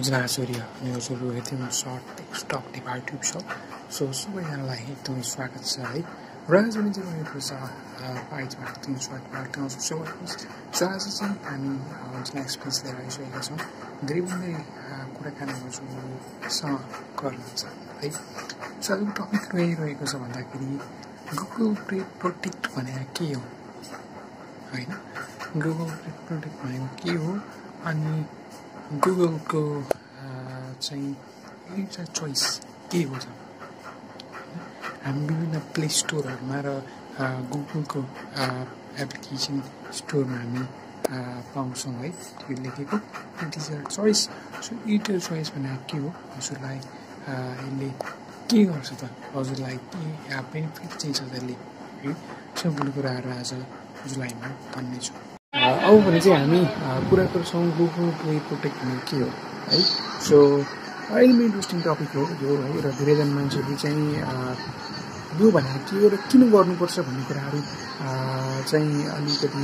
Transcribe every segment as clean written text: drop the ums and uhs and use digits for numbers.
Anjan अनि हजुरहरू हेर्दै short text divide tube so so सबैजनालाई एकदमै स्वागत छ है र आज पनि चाहिँ रहेको छ पाइजबाट तिन स्वागत गर्छु सो आज चाहिँ हामी अन्जना एक्सपिरियन्स लिएर आइसकेका छौँ धेरैभन्दा कुराकानी हजुरहरूसँग गर्नुहुन्छ है सो आजको टपिक रहेको छ भन्दाखेरि गुगल प्रोटेक्ट भनेको के हो होइन गुगल प्रोटेक्ट भनेको के हो अनि गुगलको चाहिँ एउटा चोइस के हो त हामी विभिन्न प्ले स्टोरहरूमा र गुगलको एप्लिकेसन स्टोरमा हामी पाउँछौँ है त्यो लेखेको it is a choice so it choice भनेको के हो हजुरलाई यसले के गर्छ त हजुरलाई के बेनिफिट चाहिँ छ त्यसले है सम्पूर्ण कुराहरू आज हजुरलाई म भन्नेछु अब भने चाहिँ हामी कुरा गर्छौँ गुगल प्रोटेक्ट भनेको के हो है सो एकदमै इन्ट्रेस्टिङ टपिक हो यो है र धेरैजना मान्छेहरूले चाहिँ यो भनेको के हो र किन गर्नुपर्छ भन्ने कुराहरू चाहिँ अलिकति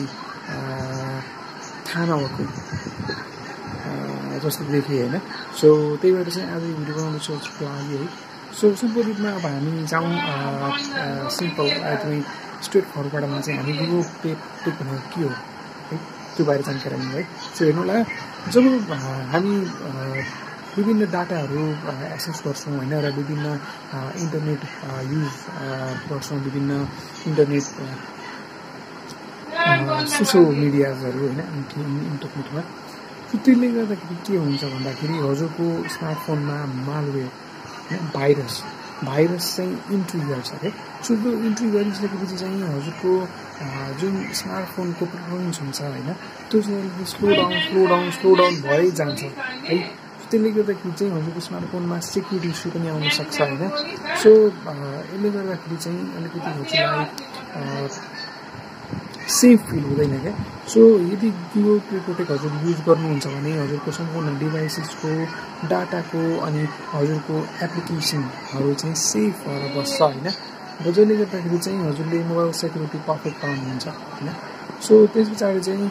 थाहा नभएको जस्तो देखेँ होइन सो त्यही भएर चाहिँ आज भिडियो बनाउनु सोचेको लागि है सो सिम्पल रूपमा अब हामी जाउँ सिम्पल एकदमै स्ट्रेट फरवर्डमा चाहिँ हामी गुगल प्रोटेक्ट भनेको के हो है त्यो बारे जानकारी है सो हेर्नुहोला जब हामी विभिन्न डाटाहरू एक्सेस गर्छौँ होइन र विभिन्न इन्टरनेट युज गर्छौँ विभिन्न इन्टरनेट सोसियल मिडियाजहरू होइन इन्टरनेटमा त्यसले गर्दाखेरि के हुन्छ भन्दाखेरि हजुरको स्मार्टफोनमा मालवेयर भाइरस चाहिँ इन्ट्री गर्छ है सो त्यो इन्ट्री गरिसकेपछि चाहिँ हजुरको जुन स्मार्टफोनको पर्फर्मेन्स हुन्छ होइन त्यो चाहिँ स्लो डाउन भइ जान्छ है त्यसले गर्दाखेरि चाहिँ हजुरको स्मार्टफोनमा सेक्युरिटी इस्यु पनि आउन सक्छ होइन सो यसले गर्दाखेरि चाहिँ अलिकति हजुरलाई सेफ फिल हुँदैन क्या सो यदि गुगल प्रोटेक्ट हजुर युज गर्नुहुन्छ भने हजुरको सम्पूर्ण डिभाइसेसको डाटाको अनि हजुरको एप्लिकेसनहरू चाहिँ सेफ भएर बस्छ होइन र जसले गर्दाखेरि चाहिँ हजुरले मोबाइल सेक्युरिटी पर्फेक्ट पाउनुहुन्छ होइन सो त्यस पछाडि चाहिँ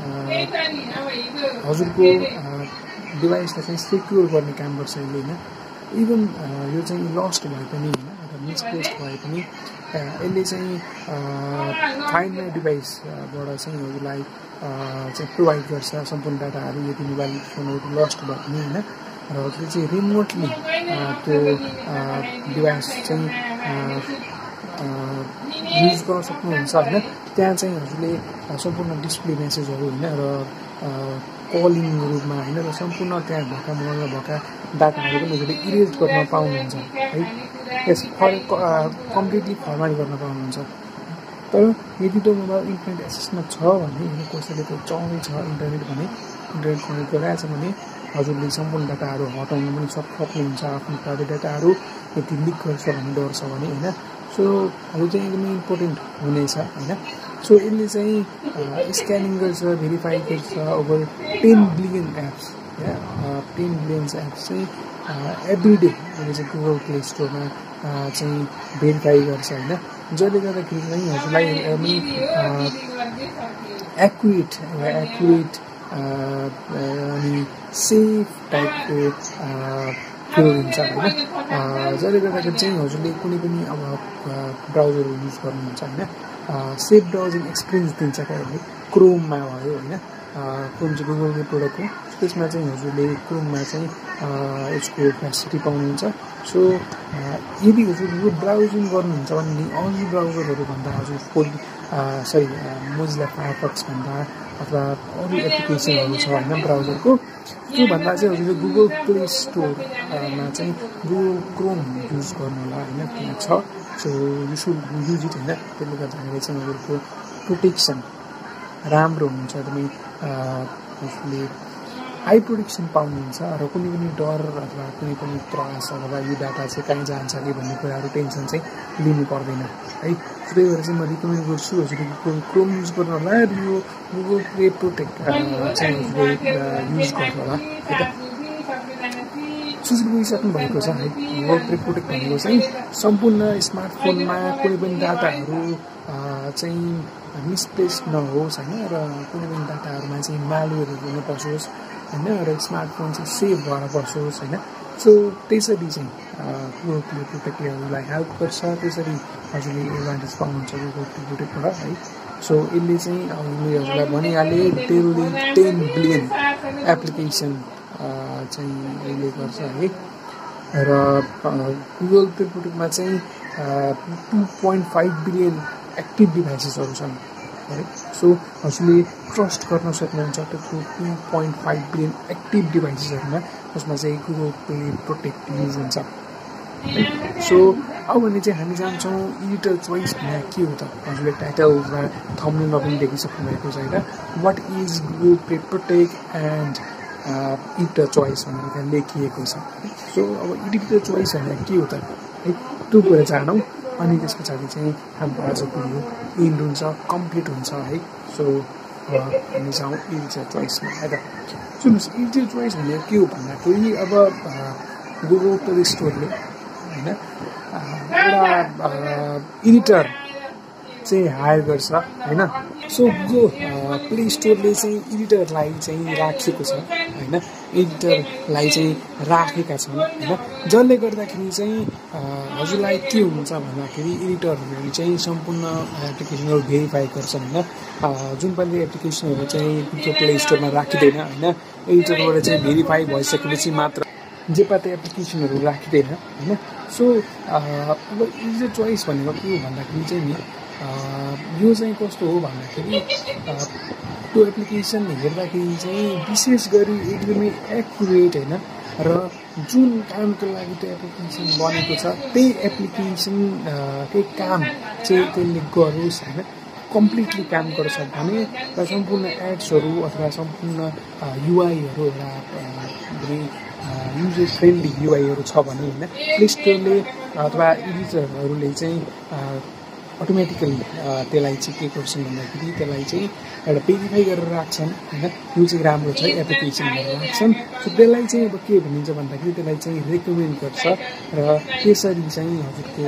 हजुरको डिभाइसलाई चाहिँ सेक्योर गर्ने काम गर्छ यसले होइन इभन यो चाहिँ लस्ट भए पनि होइन अथवा मिसप्लेस्ड भए पनि यसले चाहिँ फाइन्ड माई डिभाइसबाट चाहिँ हजुरलाई चाहिँ प्रोभाइड गर्छ सम्पूर्ण डाटाहरू यदि मोबाइल फोनहरू लस्ट भए पनि होइन र हजुरले चाहिँ रिमोटली त्यो डिभाइस चाहिँ युज गर्न सक्नुहुन्छ होइन त्यहाँ चाहिँ हजुरले सम्पूर्ण डिस्प्ले मेसेजहरू होइन र कलिङ रूपमा होइन र सम्पूर्ण त्यहाँ भएका मोबाइलमा भएका डाटाहरू पनि हजुरले इरेज गर्न पाउनुहुन्छ है यस कम्प्लिटली फर्माइट गर्न पाउनुहुन्छ तर यदि त्यो मोबाइल इन्टरनेट एक्सेसमा छ भने होइन कसैले त्यो चल्दैछ इन्टरनेट कनेक्ट गरिरहेछ भने हजुरले सम्पूर्ण डाटाहरू हटाउनु पनि सक्नुहुन्छ आफ्नो प्राइभेट डाटाहरू यदि लिक गर्छ भन्ने डर छ भने होइन सो यो चाहिँ एकदमै इम्पोर्टेन्ट हुनेछ होइन सो यसले चाहिँ स्क्यानिङ गर्छ भेरिफाई गर्छ over 10 billion apps 10 billion apps चाहिँ एभ्री डे यसले चाहिँ गुगल प्ले स्टोरमा चाहिँ भेरिफाई गर्छ होइन जसले गर्दाखेरि चाहिँ हजुरलाई एकदमै एक्युरेट अनि सेफ टाइपको फिल हुन्छ होइन जसले गर्दाखेरि चाहिँ हजुरले कुनै पनि अब ब्राउजर युज गर्नुहुन्छ होइन सेफ ब्राउजिङ एक्सपिरियन्स दिन्छ क्या यसले क्रोममा भयो होइन क्रोम चाहिँ गुगलको प्रोडक्ट हो त्यसमा चाहिँ हजुरले क्रोममा चाहिँ यसको फेसिलिटी पाउनुहुन्छ सो यदि हजुर यो ब्राउजिङ गर्नुहुन्छ भने अरू ब्राउजरहरूभन्दा हजुर मोजिला फायरफक्स भन्दा अथवा अरू एप्लिकेसनहरू छ होइन ब्राउजरको त्योभन्दा चाहिँ हजुरले गुगल प्ले स्टोरमा चाहिँ गुगल क्रोम युज गर्नु होला होइन त्यहाँ छ so you should use it होइन त्यसले गर्दाखेरि चाहिँ हजुरको प्रोटेक्सन राम्रो हुन्छ एकदमै हजुरले हाई प्रोटेक्सन पाउनुहुन्छ र कुनै पनि डर अथवा कुनै पनि त्रास अथवा यो डाटा चाहिँ कहीँ जान्छ कि भन्ने कुराहरू टेन्सन चाहिँ लिनु पर्दैन है त्यही भएर चाहिँ म रिकमेन्ड गर्छु हजुरले गुगल क्रोम युज गर्नु होला र यो गुगल प्ले प्रोटेक्ट चाहिँ हजुरले युज गर्नु होला है त सुझाव बुझिसक्नु भएको छ है गुगल प्ले प्रोटेक्ट भनेको चाहिँ सम्पूर्ण स्मार्टफोनमा कुनै पनि डाटाहरू चाहिँ मिसप्लेस नहोस् होइन र कुनै पनि डाटाहरूमा चाहिँ मालवेयरहरू नपसोस् हैन र स्मार्टफोन चाहिँ सेभ भएर बसोस् हैन सो त्यसरी चाहिँ गुगल प्ले प्रोटेक्टहरूलाई हेल्प गर्छ त्यसरी हजुरले एडभान्टेज पाउनुहुन्छ गुगल प्ले प्रोटेक्टबाट है सो यसले चाहिँ अब मैले हजुरलाई भनिहालेँ 10 बिलियन एप्लिकेसन चाहिँ यसले गर्छ है र गुगल प्ले प्रोटेक्टमा चाहिँ 2.5 बिलियन एक्टिभ डिभाइसेसहरू छन् है सो हजुरले ट्रस्ट गर्न सक्नुहुन्छ त्यो 2.5 बिलियन एक्टिभ डिभाइसेसहरूमा जसमा चाहिँ गुगल प्ले प्रोटेक्ट युज हुन्छ सो अब भने चाहिँ हामी जान्छौँ एडिटर चोइस भन्ने के हो त हजुरले टाइटल र थम्बनेलमा पनि देखिसक्नु भएको छ होइन what is Google Play Protect and editor choice भनेर त्यहाँ लेखिएको छ सो अब एडिटर चोइस भन्ने के हो त है त्यो कुरा जानौँ अनि त्यस पछाडि चाहिँ हाम्रो आजको यो इन्ड हुन्छ कम्प्लिट हुन्छ है सो हामी जाउँ एडिटर चोइसमा है त सुन्नुहोस् एडिटर चोइस भन्ने के हो भन्दाखेरि अब गुगल प्ले स्टोरले होइन एउटा एडिटर चाहिँ हायर गर्छ होइन सो गुगल प्ले स्टोरले चाहिँ एडिटरलाई चाहिँ राखेको छ होइन एडिटरलाई चाहिँ राखेका छन् होइन जसले गर्दाखेरि चाहिँ हजुरलाई के हुन्छ भन्दाखेरि एडिटरहरूले चाहिँ सम्पूर्ण एप्लिकेसनहरू भेरिफाई गर्छन् होइन जुन पनि एप्लिकेसनहरू चाहिँ गुगल प्ले स्टोरमा राखिँदैन होइन एडिटरबाट चाहिँ भेरिफाई भइसकेपछि मात्र जे पाते एप्लिकेसनहरू राखिँदैन होइन सो अब एडिटर चोइस भनेको के हो भन्दाखेरि चाहिँ नि यो चाहिँ कस्तो हो भन्दाखेरि त्यो एप्लिकेसन हेर्दाखेरि चाहिँ विशेष गरी एकदमै एक्युरेट होइन र जुन कामको लागि त्यो एप्लिकेसन बनेको छ त्यही एप्लिकेसन त्यही काम चाहिँ त्यसले गरोस् होइन कम्प्लिटली काम गर्छ भने र सम्पूर्ण एड्सहरू अथवा सम्पूर्ण युआईहरू एउटा युजर फ्रेन्डली युआईहरू छ भने होइन प्ले स्टोरले अथवा एडिटरहरूले चाहिँ अटोमेटिकली त्यसलाई चाहिँ के गर्छन् भन्दाखेरि त्यसलाई चाहिँ एउटा भेरिफाई गरेर राख्छन् होइन यो चाहिँ राम्रो छ एप्लिकेसन गरेर राख्छन् सो त्यसलाई चाहिँ अब के भनिन्छ भन्दाखेरि त्यसलाई चाहिँ रेकमेन्ड गर्छ र त्यसरी चाहिँ हजुरको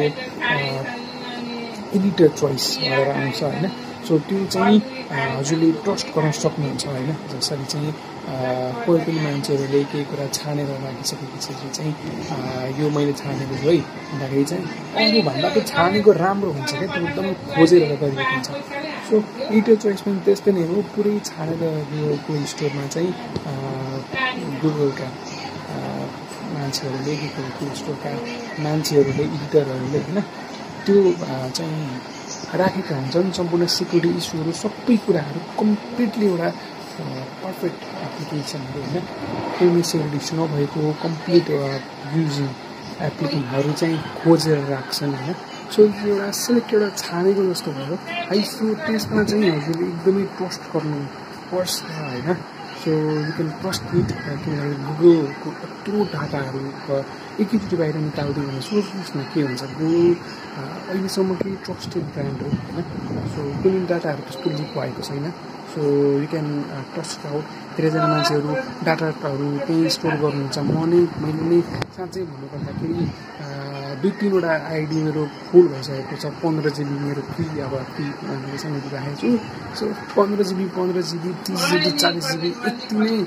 एडिटर चोइस भएर आउँछ होइन सो त्यो चाहिँ हजुरले ट्रस्ट गर्न सक्नुहुन्छ होइन जसरी चाहिँ कोही पनि मान्छेहरूले केही कुरा छानेर राखिसकेपछि चाहिँ यो मैले छानेको छु है भन्दाखेरि चाहिँ अरूभन्दा त्यो छानेको राम्रो हुन्छ क्या त्यो एकदम खोजेर गरिएको हुन्छ सो एडिटर चोइस पनि त्यस्तै नै हो पुरै छानेर गुगल प्ले स्टोरमा चाहिँ गुगलका मान्छेहरूले गुगल प्ले स्टोरका मान्छेहरूले एडिटरहरूले होइन त्यो चाहिँ राखेका हुन्छन् सम्पूर्ण सिक्युरिटी इस्युहरू सबै कुराहरू कम्प्लिटली एउटा पर्फेक्ट एप्लिकेसनहरू होइन कुनै सेक्युरिटी इस्यु नभएको कम्प्लिट युजिङ एप्लिकेसनहरू चाहिँ खोजेर राख्छन् होइन सो यो एउटा सेलेक्ट एउटा छानेको जस्तो भयो है सो त्यसमा चाहिँ हजुरले एकदमै ट्रस्ट गर्नु पर्छ होइन so you can trust it किनभने गुगलको यत्रो डाटाहरू एकैचोटि बाहिर निकालिदियो भने सोच्नुहोस् न के हुन्छ गुगल अहिलेसम्म केही ट्रस्टेड ब्रान्ड हो होइन सो कुनै डाटाहरू त्यस्तो लिक भएको छैन so you can trust out धेरैजना मान्छेहरू डाटाहरू त्यही स्टोर गर्नुहुन्छ मैले नै साँच्चै भन्नुपर्दाखेरि 2-3वटा आइडी मेरो फुल भइसकेको छ 15 GB मेरो फ्री अब फ्री समेत राखेको छु सो 15 GB 30 GB 40 GB यति नै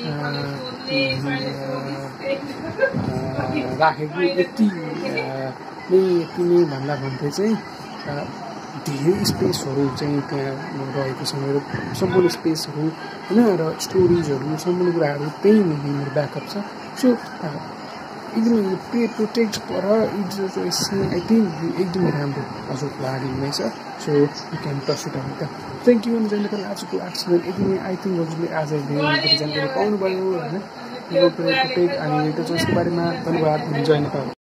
राखेको यति नै भन्दा भन्दै चाहिँ धेरै स्पेसहरू चाहिँ त्यहाँ रहेको छ मेरो सम्पूर्ण स्पेसहरू होइन र स्टोरेजहरू सम्पूर्ण कुराहरू त्यही मेरो ब्याकअप छ सो एकदमै प्ले प्रोटेक्ट र एडिटर चोइस आई थिङ्क एकदमै राम्रो हजुरको लागि हुनेछ so you can trust it त थ्याङ्क यू जानकारी आजको आर्ट्समा एकदमै आई थिङ्क हजुरले आज धेरै जानकारी पाउनुभयो होइन प्ले प्रोटेक्ट अनि एडिटर चोइसको बारेमा धन्यवाद जय नेपाल